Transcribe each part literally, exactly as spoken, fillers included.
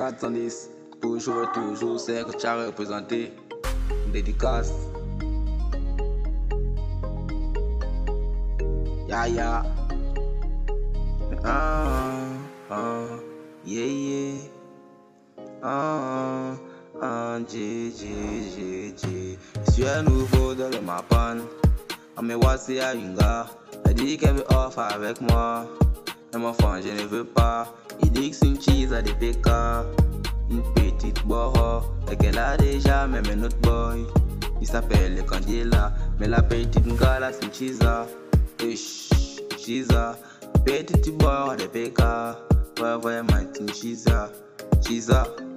quatre cent dix, toujours et toujours, c'est que tu as représenté. Dédicace. Ya ya. Ah, ah, yeah, yeah. Ah, ah, G, G, G, G. Je suis un nouveau dans le mapan. On me voit, c'est à une gare. Elle dit qu'elle veut off avec moi. Et mon enfant, je ne veux pas. Il dit que c'est une cheese à des P K. Une petite boho. Et qu'elle a déjà même un autre boy. Il s'appelle le Candela. Mais la petite gala, c'est une cheese. Ish, cheese. Petite boho à des P K. Ouais, vraiment, c'est une cheese. Cheese.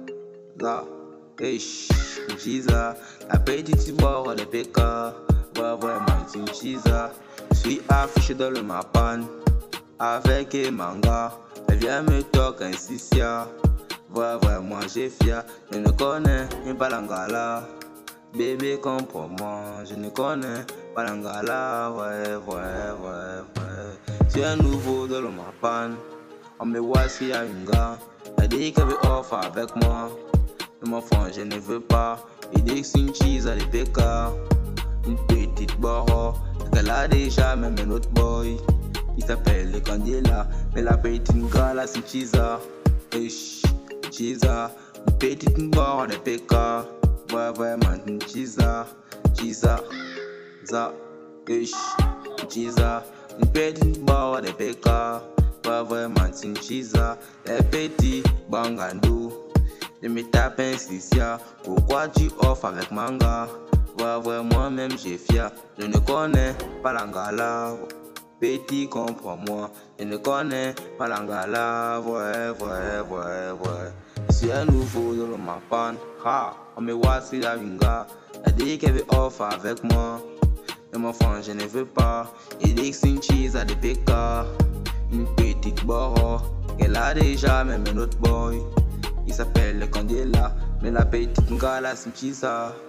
Là. Ish, cheese. La petite boho à des P K. Ouais, vraiment, c'est une cheese. Je suis affiché dans le mapan. Avec un manga, elle vient me toquer un sissia. Ouais, vraiment, j'ai fier. Je ne connais pas l'angala. Bébé, comprends-moi. Je ne connais pas l'angala. Ouais, ouais, ouais, ouais. C'est un nouveau dans le mapan. On me voit s'il y a une gars. Elle dit qu'elle veut off avec moi. Mais mon enfant, je ne veux pas. Il dit que c'est une cheese à des P K. Une petite barre. Elle a déjà même un autre boy. Il s'appelle le Candela, mais la petite gala c'est Chiza. Ish, Chiza, une petite barre de P K. Ouais, vraiment, une Chiza, Chiza, za, ish, Chiza, une petite barre de P K. Ouais, vraiment, une Chiza, les petits bangandou. Je me tape un sissia, pourquoi tu offres avec manga? Ouais, ouais, moi-même j'ai fier, je ne connais pas l'angala. Petit, comprends-moi, je ne connais pas l'angala, ouais, ouais, ouais, ouais. Je suis un nouveau dans le mapan, ha, on me voit si la vinga. Elle dit qu'elle veut off avec moi, mais mon enfant, je ne veux pas. Il dit que c'est une cheese à des P K, une petite barre, qu'elle a déjà même un autre boy. Il s'appelle le Candela, mais la petite gala c'est une cheese.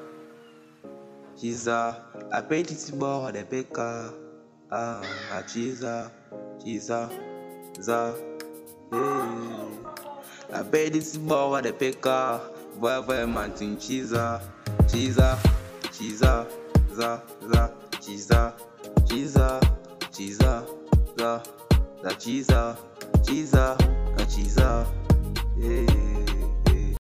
Cheese, la petite barre des P K. Ah, ah, Chiza, Chiza, za, yeah. La petite barre de P K, ouais, vraiment, une Chiza, Chiza, Chiza, za, za, Chiza, Chiza, Chiza, za, za, Chiza, Chiza, Chiza, yeah.